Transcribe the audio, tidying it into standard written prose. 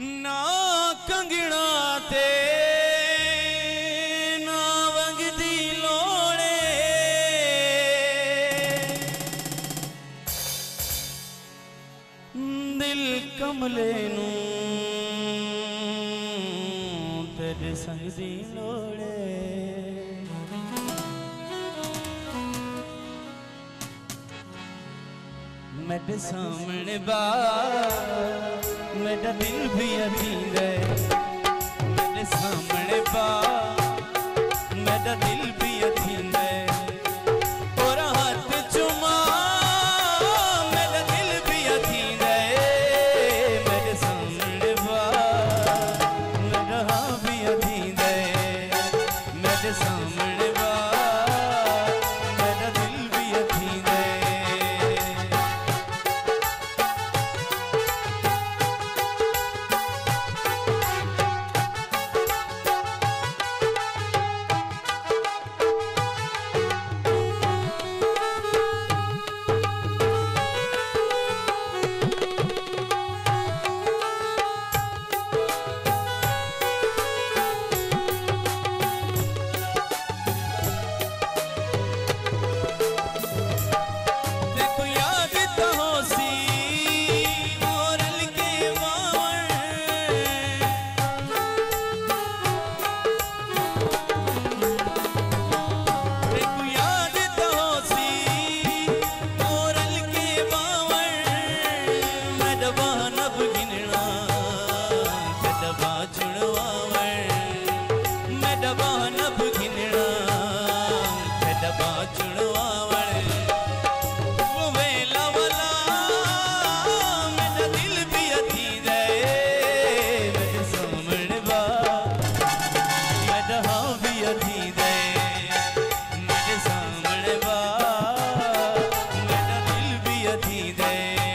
ना कंगना ते ना वगदी लोड़े, दिल कमले नू तेरे संग दी लोड़े। मेरे सामने बा मेरा दिल भी अधीर है, मेरे सामने बा मेरा दिल भी अधीर है, और हाथ चुमा मेरा दिल भी अधीर है, मेरे सामने बा मेरा हाँ भी अधीर है, मेरे सामने बा मेरा दिल भी अधीर है। मेरे सामने बा मेरा दिल भी अधीर है।